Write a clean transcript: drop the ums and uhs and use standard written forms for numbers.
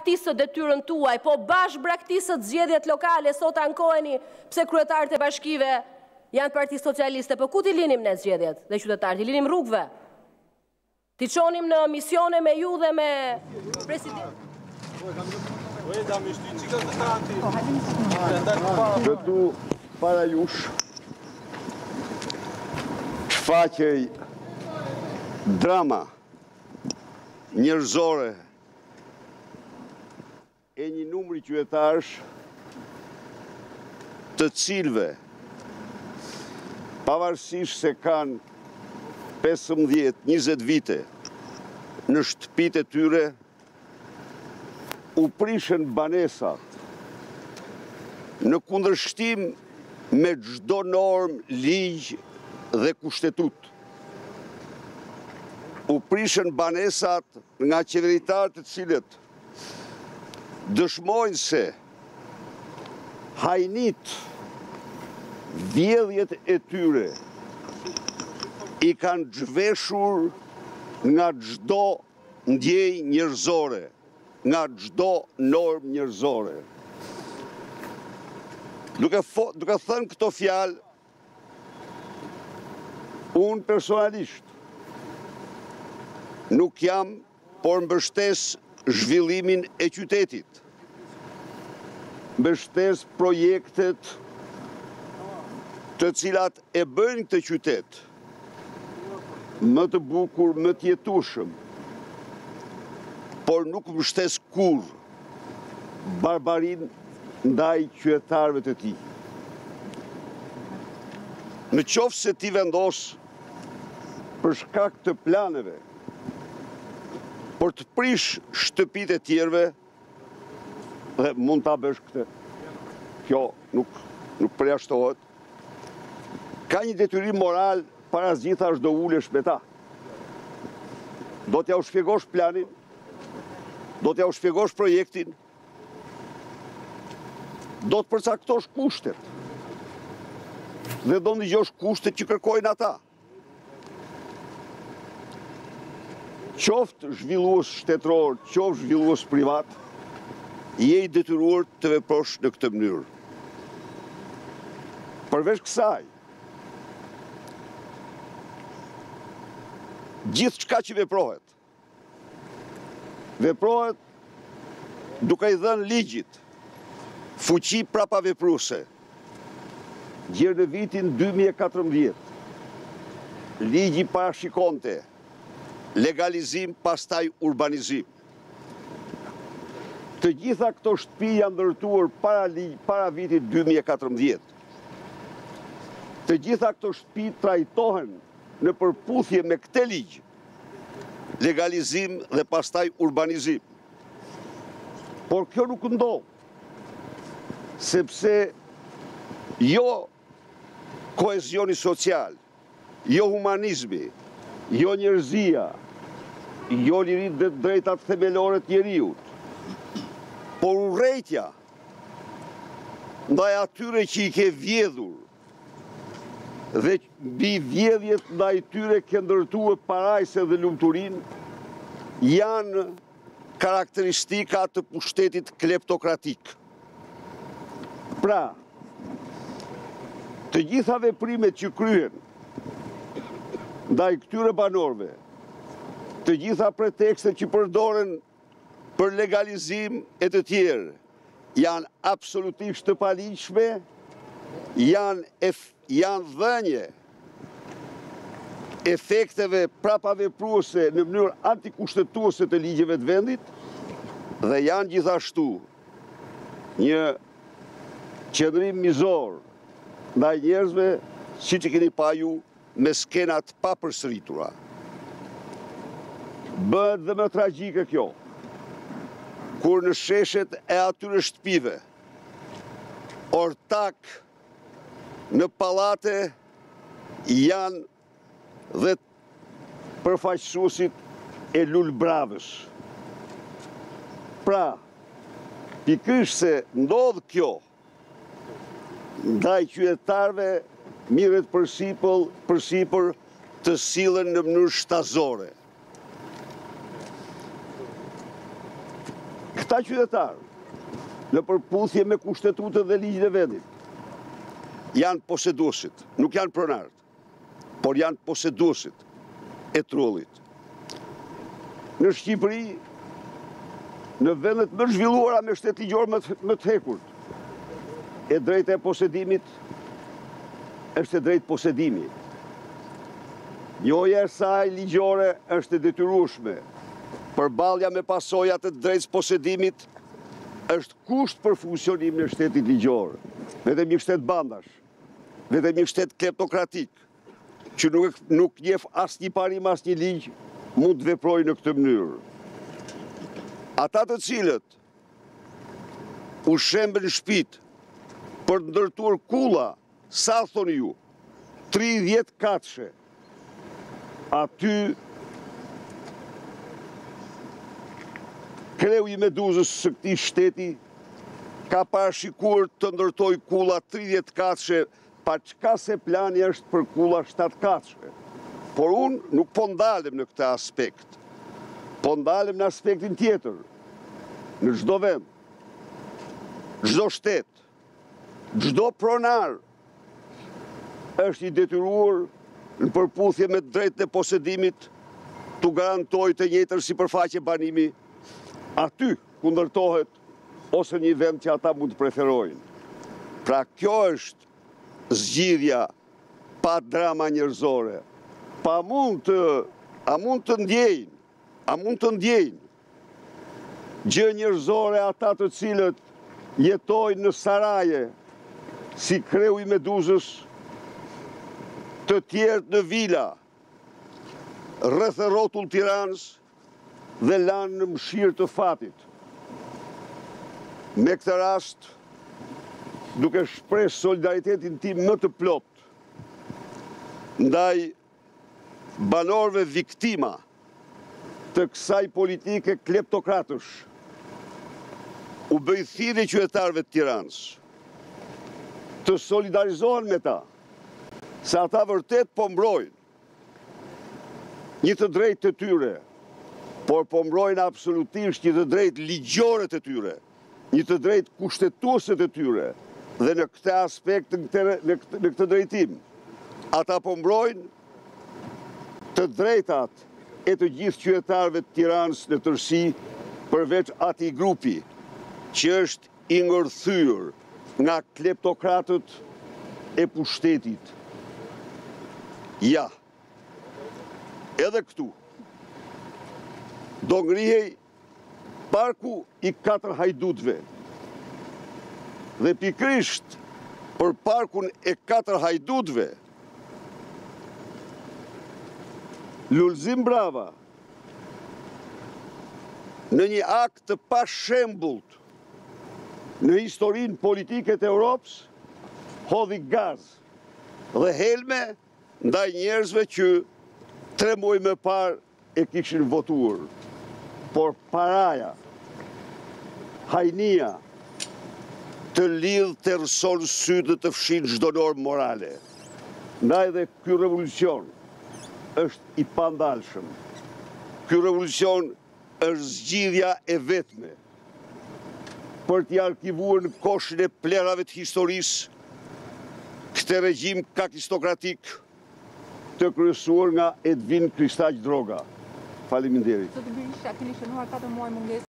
braktisët detyrën tuaj, po bash braktisët zgjedhjet lokale, sot ankoheni pse kryetarët e bashkive janë Parti Socialiste, po ku t'i linim ne zgjedhjet dhe qytetarët, t'i linim rrugëve? T'i çonim në misione me ju dhe me president? Këtu para jush shfaqej drama njerëzore e një numri qytetarësh të cilëve pavarësisht se kanë 15-20 vite në shtëpitë e tyre, u prishën banesat në kundërshtim me çdo normë, ligj dhe kushtetut. U prishën banesat nga qeveritarët të cilët dëshmojnë se hajnit vjedhjet e tyre i kanë zhveshur nga çdo ndjej njerëzore, nga çdo normë njerëzore. Duke thënë këto fjalë, unë personalisht nuk jam, por mbështes zhvillimin e qytetit, mbështes projektet të cilat e bëjnë këtë qytet më të bukur, më të jetueshëm, por nuk mbështes kurrë barbarinë ndaj qytetarëve të tij. Në qoftë se ti vendos për shkak të planeve për të prish shtëpitë e tjerëve, dhe mund ta bësh këtë, kjo nuk përjashtohet, ka një detyrim moral para zgjidhtash do ulesh me ta. Do t'ja u shpjegosh planin, do t'ja u shpjegosh projektin, do të përcaktosh kushtet dhe do ndëgjosh kushtet që kërkojnë ata. Qoftë zhvillues shtetëror, qoftë zhvillues privat, je i detyruar të veprosh në këtë mënyrë. Përveç kësaj, gjithë çka që veprohet duke i dhënë ligjit fuqi prapavepruese. Gjerë në vitin 2014, ligji parashikonte legalizim pastaj urbanizim. Të gjitha këto shtëpi janë ndërtuar para vitit 2014. Të gjitha këto shtëpi trajtohen në përputhje me këtë ligj, legalizim dhe pastaj urbanizim. Por kjo nuk ndodh, sepse jo kohezioni social, jo humanizmi, jo njerëzia, jo lirit dhe drejtat themelore të njeriut, por urrejtja ndaj atyre që i ke vjedhur dhe mbi vjedhjet ndaj tyre ke ndërtuar parajse dhe lumturin, janë karakteristika të pushtetit kleptokratik. Pra, të gjitha veprimet që kryhen ndaj këtyre banorëve, të gjitha pretekstet që përdoren për legalizim e të tjerë, janë absolutisht të paligjshme, janë dhënje efekteve prapavepruese në mënyrë antikushtetuese të ligjeve të vendit dhe janë gjithashtu një qëndrim mizor ndaj njerëzve, siç e keni pa ju, me skenat pa përsëritura. Bëhet dhe më tragjike kjo, kur në sheshet e atyre shtëpive, ortak në pallate janë dhe përfaqësuesit e lulbravës. Pra, pikërisht se ndodh kjo, ndaj qytetarëve mirret përsipër të sillen në mënyrë shtazore. Këta këta qytetarë, në përputhje me kushtetutën dhe ligjin e vendit, janë poseduesit, nuk janë pronarët, por janë poseduesit e trullit. Në Shqipëri, në vendet më zhvilluara me shtet ligjor më të hekurt, e drejta e posedimit është e drejtë posedimi. Njohja e saj ligjore është e detyrueshme. Përballja me pasojat e drejtës posedimit është kusht për funksionimin e shtetit ligjor. Vetëm një shtet bandash, vetëm një shtet kleptokratik, që nuk njeh asnjë parim, asnjë ligj, mund të veprojë në këtë mënyrë. Ata të cilët u shembën shtëpit për të ndërtuar kulla, sa thoni ju, 30 katshe, aty kreu i Meduzës së këtij shteti ka parashikuar të ndërtoj kulla 30 katshe, pa çka se plani është për kulla 7 katshe. Por unë nuk po ndalem në këtë aspekt. Po ndalem në aspektin tjetër. Në çdo vend, çdo shtet, çdo pronar është i detyruar në përputhje me drejtën e posedimit të garantojë të njëjtën sipërfaqe banimi aty ku ndërtohet ose një vend që ata mund të preferojnë. Pra kjo është zgjidhja pa drama njerëzore. Pa mund të ndjejnë gjë njerëzore ata të cilët jetojnë në saraje si kreu i Meduzës, të tjerë në vila rreth e rrotull Tiranës dhe lanë në mëshirë të fatit. Me këtë rast, duke shpreh solidaritetin tim më të plot ndaj banorëve viktima të kësaj politike kleptokratësh, u bëj thirrje qytetarëve të Tiranës të solidarizohen me ta, se ata vërtet po mbrojnë një të drejtë të tyre, por po mbrojnë absolutisht një të drejtë ligjore të tyre, një të drejtë kushtetuese të tyre, dhe në këtë aspekt, në këtë drejtim, ata po mbrojnë të drejtat e të gjithë qytetarëve të Tiranës në tërësi, përveç atij grupi që është i ngërthyer nga kleptokratët e pushtetit. Ja, edhe këtu do ngrihej parku i 4 hajdutëve. Dhe pikërisht për parkun e 4 hajdutëve, Lulzim Brava, në një akt të pashembullt në historinë politike të Europës, hodhi gaz dhe helme ndaj njerëzve që 3 muaj më parë e kishin votuar. Por paraja, hajnia, të lidh të rëson sy dhe të fshin çdo normë morale. Ndaj dhe ky revolucion është i pandalshëm. Ky revolucion është zgjidhja e vetme për t'i arkivuar në koshin e plerave të historisë këtë regjim kakistokratik të kryesuar nga Edvin Kristaq Droga. Faleminderit. Zoti Berisha, keni shënuar 4 muaj mungesë